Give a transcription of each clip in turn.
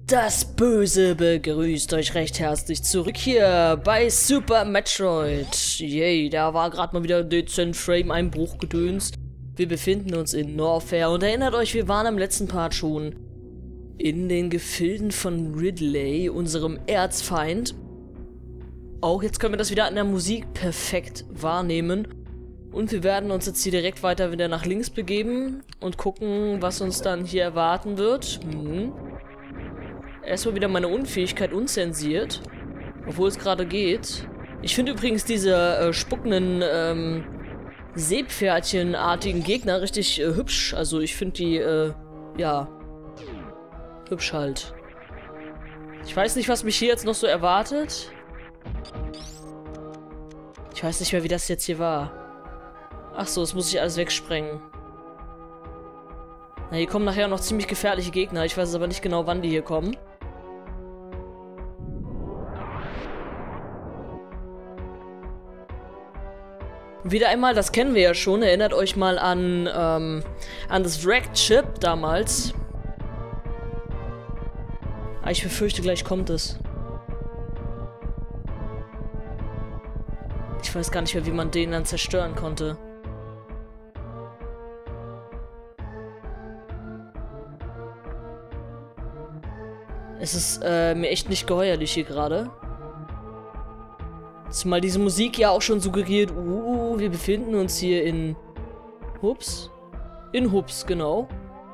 Das Böse begrüßt euch recht herzlich zurück hier bei Super Metroid. Yay, da war gerade mal wieder dezent Frame-Einbruch gedönst. Wir befinden uns in Norfair und erinnert euch, wir waren im letzten Part schon in den Gefilden von Ridley, unserem Erzfeind. Auch jetzt können wir das wieder an der Musik perfekt wahrnehmen. Und wir werden uns jetzt hier direkt weiter wieder nach links begeben und gucken, was uns dann hier erwarten wird. Erstmal wieder meine Unfähigkeit unzensiert, obwohl es gerade geht. Ich finde übrigens diese spuckenden Seepferdchenartigen Gegner richtig hübsch. Also ich finde die, ja, hübsch halt. Ich weiß nicht, was mich hier jetzt noch so erwartet. Ich weiß nicht mehr, wie das jetzt hier war. Ach so, das muss ich alles wegsprengen. Na, hier kommen nachher noch ziemlich gefährliche Gegner. Ich weiß aber nicht genau, wann die hier kommen. Wieder einmal, das kennen wir ja schon. Erinnert euch mal an das Wrecked Ship damals. Ah, ich befürchte, gleich kommt es. Ich weiß gar nicht mehr, wie man den dann zerstören konnte. Es ist mir echt nicht geheuerlich hier gerade. Zumal diese Musik ja auch schon suggeriert, wir befinden uns hier in Hups. In Hups, genau.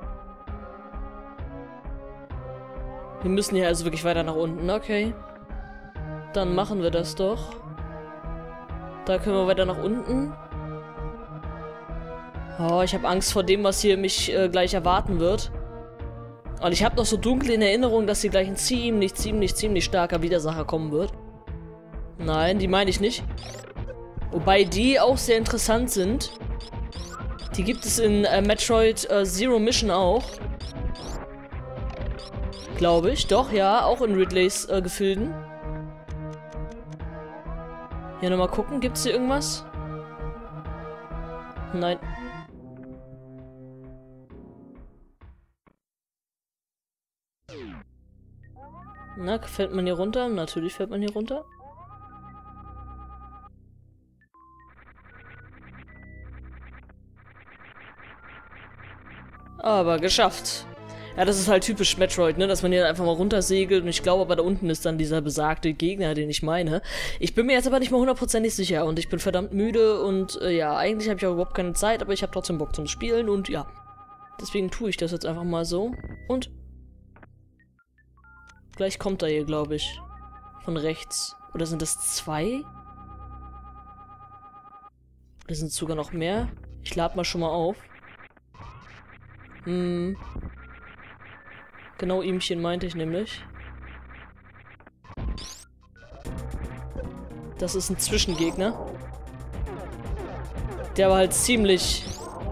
Wir müssen hier also wirklich weiter nach unten, okay. Dann machen wir das doch. Da können wir weiter nach unten. Oh, ich habe Angst vor dem, was hier mich gleich erwarten wird. Und ich habe noch so dunkel in Erinnerung, dass hier gleich ein ziemlich starker Widersacher kommen wird. Nein, die meine ich nicht. Wobei die auch sehr interessant sind. Die gibt es in Metroid Zero Mission auch. Glaube ich. Doch, ja. Auch in Ridleys Gefilden. Hier nochmal gucken. Gibt es hier irgendwas? Nein. Na, fällt man hier runter? Natürlich fällt man hier runter. Aber geschafft. Ja, das ist halt typisch Metroid, ne? Dass man hier einfach mal runtersegelt. Und ich glaube aber, da unten ist dann dieser besagte Gegner, den ich meine. Ich bin mir jetzt aber nicht mal hundertprozentig sicher. Und ich bin verdammt müde. Und ja, eigentlich habe ich auch überhaupt keine Zeit. Aber ich habe trotzdem Bock zum Spielen. Und ja, deswegen tue ich das jetzt einfach mal so. Und gleich kommt er hier, glaube ich. Von rechts. Oder sind das zwei? Oder sind es sogar noch mehr? Ich lade mal schon mal auf. Genau ihmchen meinte ich nämlich. Das ist ein Zwischengegner. Der aber halt ziemlich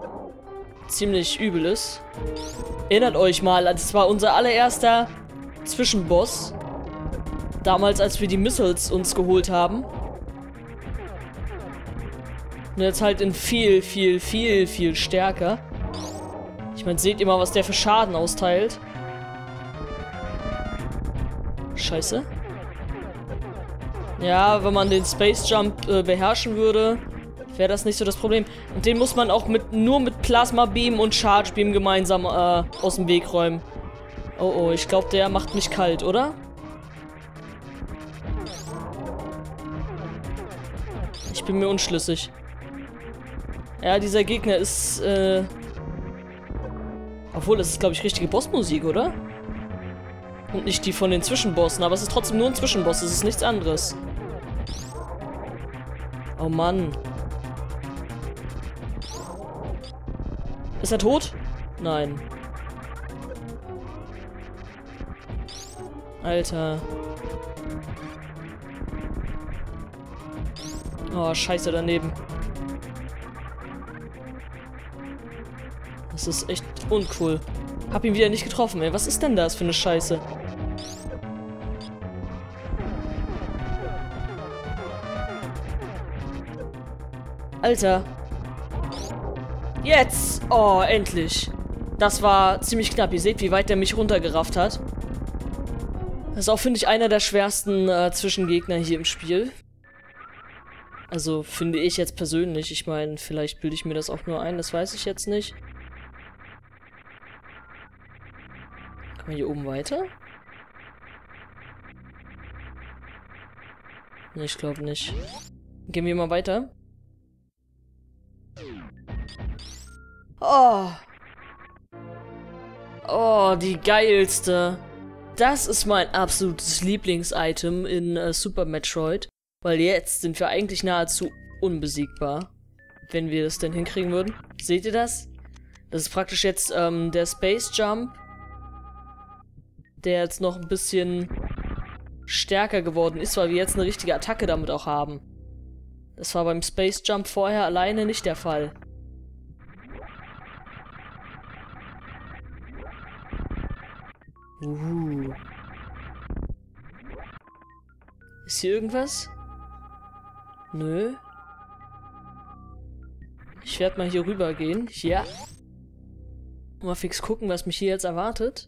übel ist. Erinnert euch mal, das war unser allererster Zwischenboss. Damals, als wir die Missiles uns geholt haben. Und jetzt halt in viel stärker. Ich meine, seht ihr mal, was der für Schaden austeilt. Scheiße. Ja, wenn man den Space Jump beherrschen würde, wäre das nicht so das Problem. Und den muss man auch nur mit Plasma Beam und Charge Beam gemeinsam aus dem Weg räumen. Oh, ich glaube, der macht mich kalt, oder? Ich bin mir unschlüssig. Ja, dieser Gegner ist, obwohl, das ist, glaube ich, richtige Bossmusik, oder? Und nicht die von den Zwischenbossen, aber es ist trotzdem nur ein Zwischenboss, es ist nichts anderes. Oh Mann. Ist er tot? Nein. Alter. Oh, scheiße daneben. Das ist echt uncool. Hab ihn wieder nicht getroffen, ey. Was ist denn das für eine Scheiße? Alter. Jetzt! Oh, endlich. Das war ziemlich knapp. Ihr seht, wie weit der mich runtergerafft hat. Das ist auch, finde ich, einer der schwersten Zwischengegner hier im Spiel. Also, finde ich jetzt persönlich. Ich meine, vielleicht bilde ich mir das auch nur ein, das weiß ich jetzt nicht. Kann man hier oben weiter? Ne, ich glaube nicht. Gehen wir mal weiter. Oh. Oh, die geilste. Das ist mein absolutes Lieblings-Item in Super Metroid. Weil jetzt sind wir eigentlich nahezu unbesiegbar. Wenn wir das denn hinkriegen würden. Seht ihr das? Das ist praktisch jetzt der Space Jump. Der jetzt noch ein bisschen stärker geworden ist, weil wir jetzt eine richtige Attacke damit auch haben. Das war beim Space Jump vorher alleine nicht der Fall. Ist hier irgendwas? Nö. Ich werde mal hier rüber gehen. Ja. Mal fix gucken, was mich hier jetzt erwartet.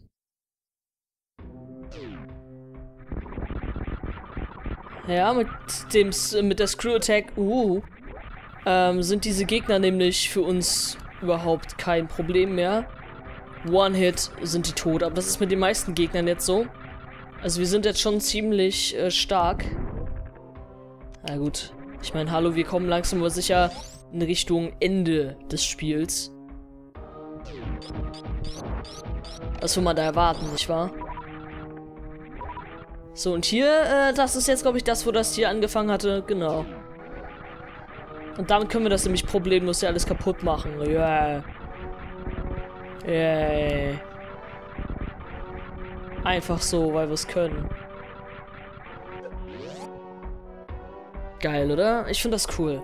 Ja, mit der Screw Attack, sind diese Gegner nämlich für uns überhaupt kein Problem mehr. One-Hit sind die tot, aber das ist mit den meisten Gegnern jetzt so. Also wir sind jetzt schon ziemlich stark. Na gut, ich meine, hallo, wir kommen langsam aber sicher in Richtung Ende des Spiels. Was will man da erwarten, nicht wahr? So, und hier, das ist jetzt, glaube ich, das, wo das hier angefangen hatte. Genau. Und damit können wir das nämlich problemlos ja alles kaputt machen. Yeah. Yeah. Einfach so, weil wir es können. Geil, oder? Ich finde das cool.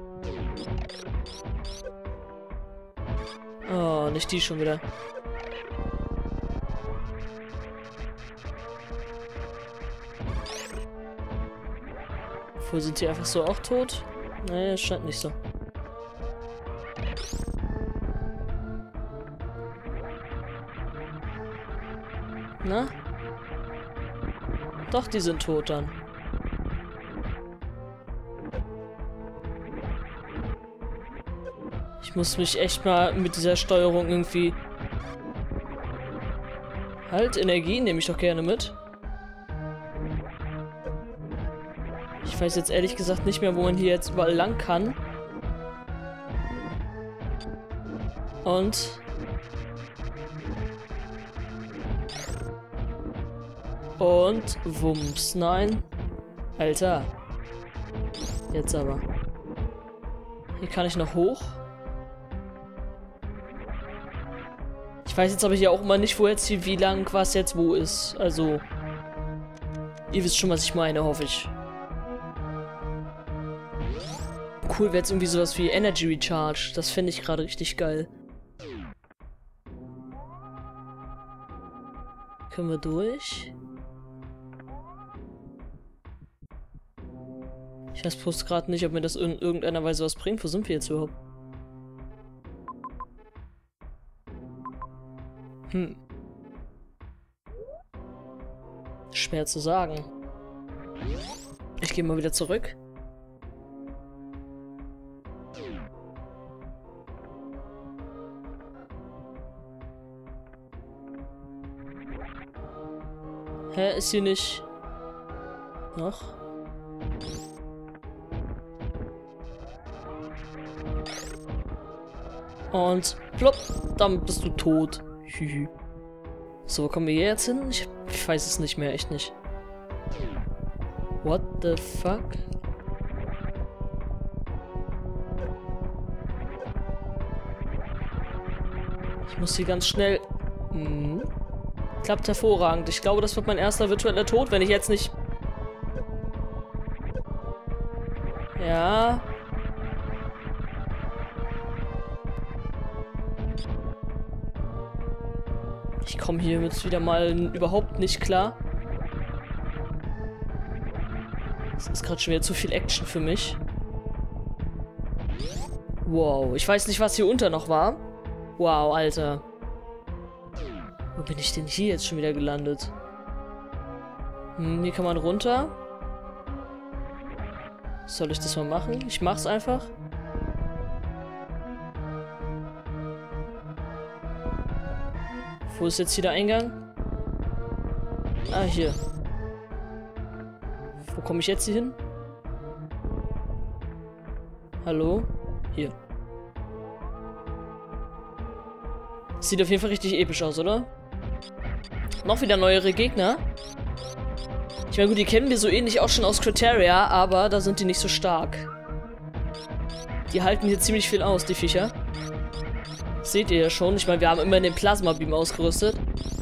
Oh, nicht die schon wieder. Wo sind die einfach so auch tot? Nee, es scheint nicht so. Na? Doch, die sind tot dann. Ich muss mich echt mal mit dieser Steuerung irgendwie... Halt, Energie nehme ich doch gerne mit. Ich weiß jetzt ehrlich gesagt nicht mehr, wo man hier jetzt überall lang kann. Und... Wumms. Nein. Alter. Jetzt aber. Hier kann ich noch hoch. Ich weiß jetzt aber hier auch immer nicht, wo jetzt hier, wie lang was jetzt wo ist. Also... Ihr wisst schon, was ich meine, hoffe ich. Cool wäre jetzt irgendwie sowas wie Energy Recharge. Das finde ich gerade richtig geil. Können wir durch? Ich weiß bloß gerade nicht, ob mir das in irgendeiner Weise was bringt. Wo sind wir jetzt überhaupt? Schwer zu sagen. Ich gehe mal wieder zurück. Hä, ist hier nicht... Noch? Und plopp, dann bist du tot. So, wo kommen wir hier jetzt hin? Ich weiß es nicht mehr, echt nicht. What the fuck? Ich muss hier ganz schnell... Klappt hervorragend. Ich glaube, das wird mein erster virtueller Tod, wenn ich jetzt nicht... Ja... Ich komme hier jetzt wieder mal überhaupt nicht klar. Das ist gerade schon wieder zu viel Action für mich. Wow, ich weiß nicht, was hier unter noch war. Wow, Alter. Wo bin ich denn hier jetzt schon wieder gelandet? Hier kann man runter. Soll ich das mal machen? Ich mach's einfach. Wo ist jetzt hier der Eingang? Ah, hier. Wo komme ich jetzt hier hin? Hallo? Hier. Sieht auf jeden Fall richtig episch aus, oder? Noch wieder neuere Gegner. Ich meine, gut, die kennen wir so ähnlich auch schon aus Crateria, aber da sind die nicht so stark. Die halten hier ziemlich viel aus, die Viecher. Seht ihr ja schon. Ich meine, wir haben immer den Plasma-Beam ausgerüstet.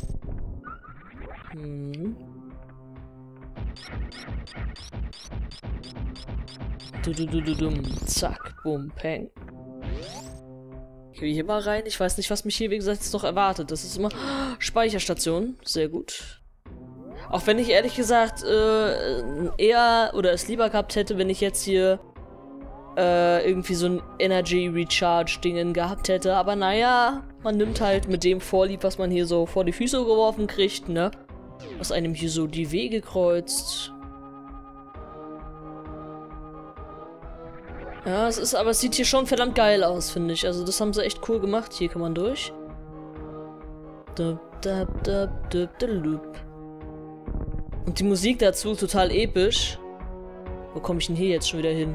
Zack, bum, peng. Ich gehe hier mal rein. Ich weiß nicht, was mich hier, wie gesagt, jetzt noch erwartet. Das ist immer Speicherstation. Sehr gut. Auch wenn ich ehrlich gesagt eher oder es lieber gehabt hätte, wenn ich jetzt hier irgendwie so ein Energy Recharge Dingen gehabt hätte. Aber naja, man nimmt halt mit dem Vorlieb, was man hier so vor die Füße geworfen kriegt, ne? Was einem hier so die Wege kreuzt. Ja, aber es sieht hier schon verdammt geil aus, finde ich. Also das haben sie echt cool gemacht. Hier kann man durch. Und die Musik dazu total episch. Wo komme ich denn hier jetzt schon wieder hin?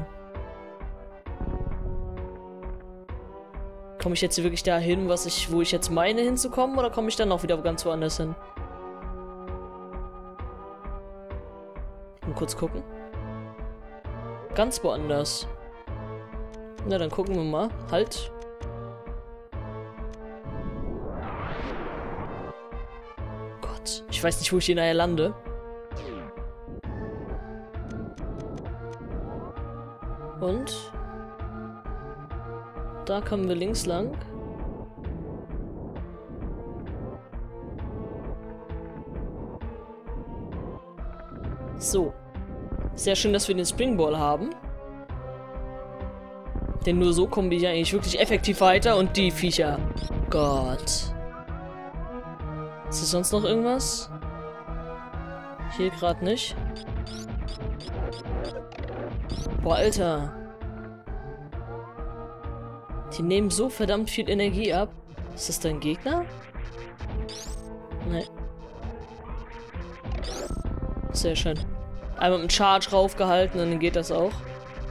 Komme ich jetzt hier wirklich dahin, wo ich jetzt meine hinzukommen, oder komme ich dann auch wieder ganz woanders hin? Mal kurz gucken. Ganz woanders. Na, dann gucken wir mal. Halt. Gott, ich weiß nicht, wo ich hier nachher lande. Und da kommen wir links lang. So. Sehr schön, dass wir den Springball haben. Denn nur so kommen wir ja eigentlich wirklich effektiv weiter und die Viecher. Gott. Ist hier sonst noch irgendwas? Hier gerade nicht. Boah, Alter. Die nehmen so verdammt viel Energie ab. Ist das dein Gegner? Nee. Sehr schön. Einmal mit dem Charge raufgehalten und dann geht das auch.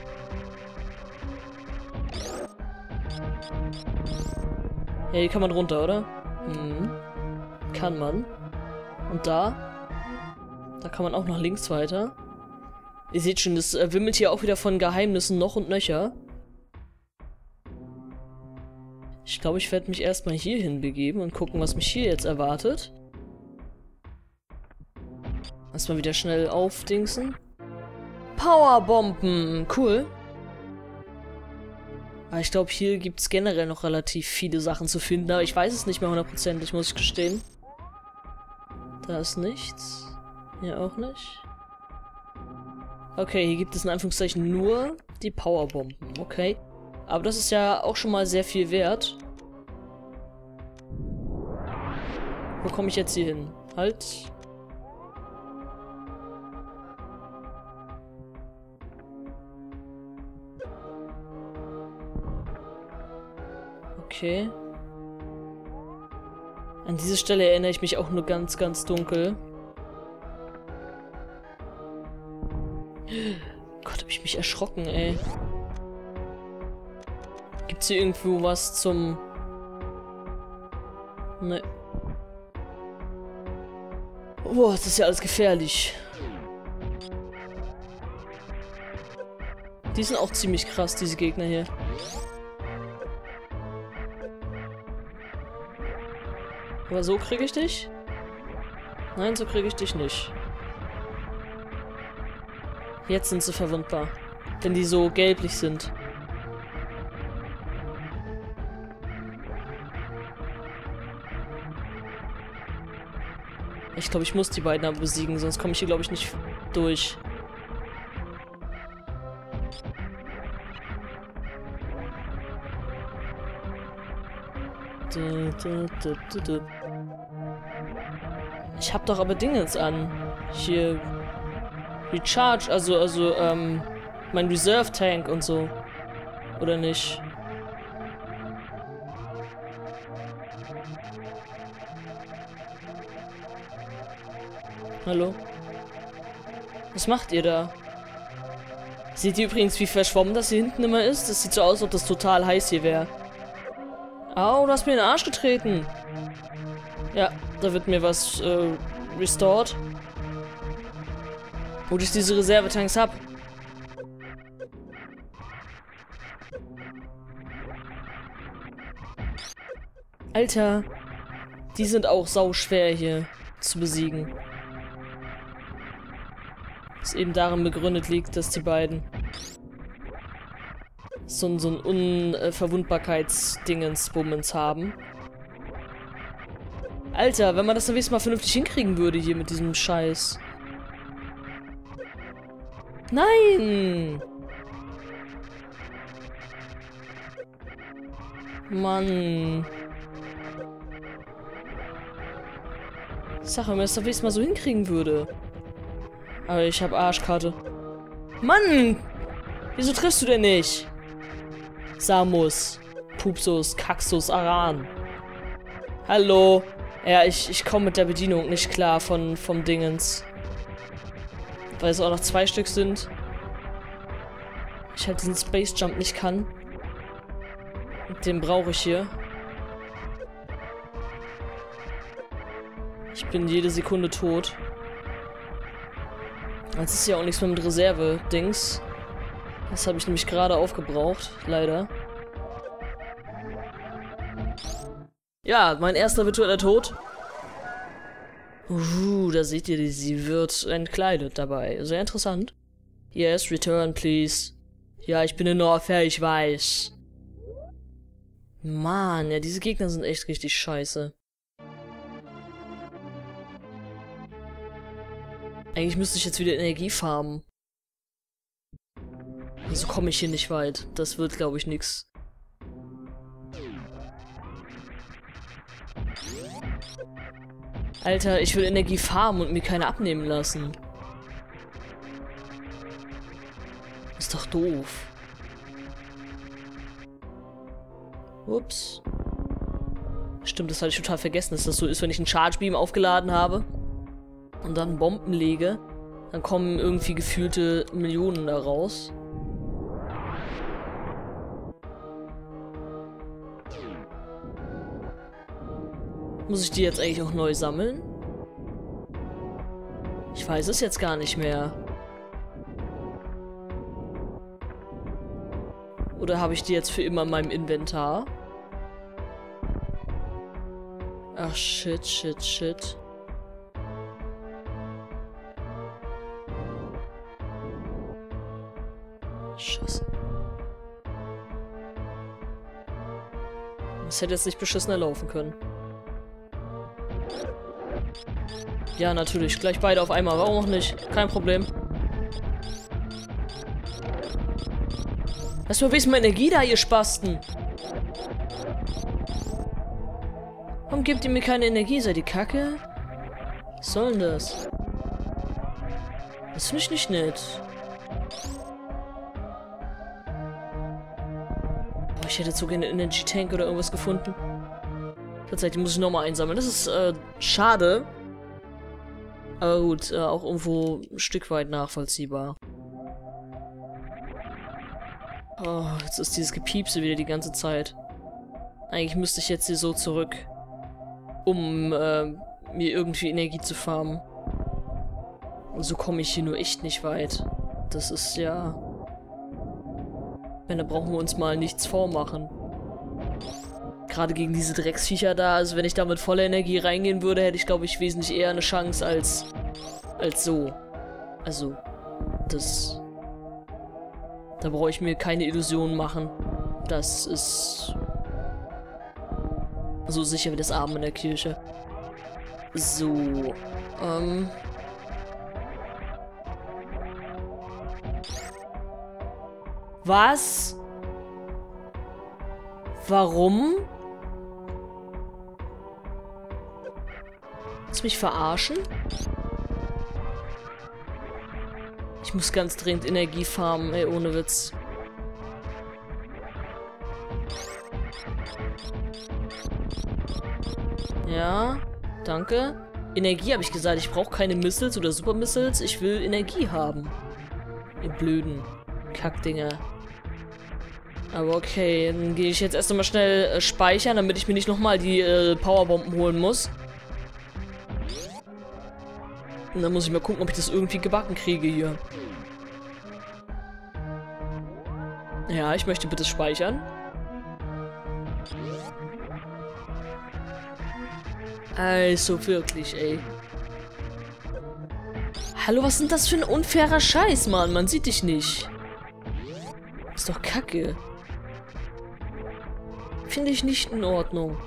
Ja, hier kann man runter, oder? Kann man. Und da? Da kann man auch nach links weiter. Ihr seht schon, das wimmelt hier auch wieder von Geheimnissen noch und nöcher. Ich glaube, ich werde mich erstmal hier hinbegeben und gucken, was mich hier jetzt erwartet. Erstmal wieder schnell aufdingsen. Powerbomben! Cool. Aber ich glaube, hier gibt es generell noch relativ viele Sachen zu finden, aber ich weiß es nicht mehr hundertprozentig, muss ich gestehen. Da ist nichts. Hier auch nicht. Okay, hier gibt es in Anführungszeichen nur die Powerbomben. Okay. Aber das ist ja auch schon mal sehr viel wert. Wo komme ich jetzt hier hin? Halt. Okay. An diese Stelle erinnere ich mich auch nur ganz, ganz dunkel. Gott, hab ich mich erschrocken, ey. Gibt's hier irgendwo was zum... Ne. Boah, das ist ja alles gefährlich. Die sind auch ziemlich krass, diese Gegner hier. Aber so kriege ich dich? Nein, so kriege ich dich nicht. Jetzt sind sie verwundbar. Wenn die so gelblich sind. Ich glaube, ich muss die beiden aber besiegen, sonst komme ich hier, glaube ich, nicht durch. Ich hab doch aber Dingens an. hier Recharge, also mein Reserve Tank und so. Oder nicht? Hallo? Was macht ihr da? Seht ihr übrigens, wie verschwommen das hier hinten immer ist? Das sieht so aus, als ob das total heiß hier wäre. Au, du hast mir in den Arsch getreten. Ja, da wird mir was restored. Wo ich diese Reservetanks hab. Alter, die sind auch sauschwer hier zu besiegen. Was eben darin begründet liegt, dass die beiden so ein Unverwundbarkeitsdingens-Bummens haben. Alter, wenn man das nächstes Mal vernünftig hinkriegen würde hier mit diesem Scheiß. Nein! Mann. Sag mal, wenn man das nächstes Mal so hinkriegen würde. Aber ich hab Arschkarte. Mann! Wieso triffst du denn nicht? Samus. Pupsus, Kaxus, Aran. Hallo. Ja, ich komme mit der Bedienung nicht klar vom Dingens. Weil es auch noch 2 Stück sind. Ich halt diesen Space Jump nicht kann. Den brauche ich hier. Ich bin jede Sekunde tot. Jetzt ist ja auch nichts mehr mit Reserve-Dings. Das habe ich nämlich gerade aufgebraucht, leider. Ja, mein erster virtueller Tod. Da seht ihr, sie wird entkleidet dabei. Sehr interessant. Yes, return, please. Ja, ich bin in Norfair, ich weiß. Mann, ja, diese Gegner sind echt richtig scheiße. Eigentlich müsste ich jetzt wieder Energie farmen. Wieso komme ich hier nicht weit? Das wird, glaube ich, nix. Alter, ich will Energie farmen und mir keine abnehmen lassen. Ist doch doof. Ups. Stimmt, das hatte ich total vergessen, dass das so ist, wenn ich einen Charge Beam aufgeladen habe und dann Bomben lege, dann kommen irgendwie gefühlte Millionen da raus. Muss ich die jetzt eigentlich auch neu sammeln? Ich weiß es jetzt gar nicht mehr. Oder habe ich die jetzt für immer in meinem Inventar? Ach, shit. Scheiße. Das hätte jetzt nicht beschissener laufen können. Ja, natürlich. Gleich beide auf einmal. Warum auch nicht? Kein Problem. Was für ein Energie da, ihr Spasten? Warum gebt ihr mir keine Energie? Seid ihr Kacke? Was soll denn das? Das finde ich nicht nett. Boah, ich hätte jetzt so gerne einen Energy Tank oder irgendwas gefunden. Tatsächlich muss ich nochmal einsammeln. Das ist schade. Aber gut, auch irgendwo ein Stück weit nachvollziehbar. Oh, jetzt ist dieses Gepiepse wieder die ganze Zeit. Eigentlich müsste ich jetzt hier so zurück, um mir irgendwie Energie zu farmen. Und so komme ich hier nur echt nicht weit. Das ist ja... Da brauchen wir uns mal nichts vormachen. Gerade gegen diese Drecksviecher da, also wenn ich da mit voller Energie reingehen würde, hätte ich, glaube ich, wesentlich eher eine Chance als so. Also, das... Da brauche ich mir keine Illusionen machen. Das ist... so sicher wie das Abend in der Kirche. So, Was? Warum? Willst du mich verarschen? Ich muss ganz dringend Energie farmen, ey, ohne Witz. Ja, danke. Energie habe ich gesagt. Ich brauche keine Missiles oder Super Missiles. Ich will Energie haben. Ihr blöden Kackdinger. Aber okay, dann gehe ich jetzt erst einmal schnell speichern, damit ich mir nicht nochmal die Powerbomben holen muss. Und dann muss ich mal gucken, ob ich das irgendwie gebacken kriege hier. Ja, ich möchte bitte speichern. Also wirklich, ey. Hallo, was ist denn das für ein unfairer Scheiß, Mann? Man sieht dich nicht. Ist doch kacke. Finde ich nicht in Ordnung.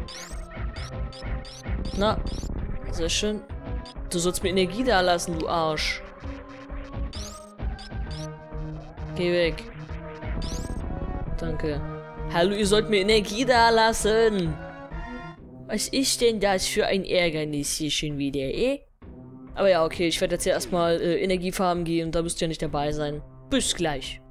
Na, sehr schön. Du sollst mir Energie da lassen, du Arsch. Geh weg. Danke. Hallo, ihr sollt mir Energie da lassen. Was ist denn das für ein Ärgernis hier schon wieder, eh? Aber ja, okay, ich werde jetzt ja erstmal Energie farmen gehen und da müsst ihr nicht dabei sein. Bis gleich.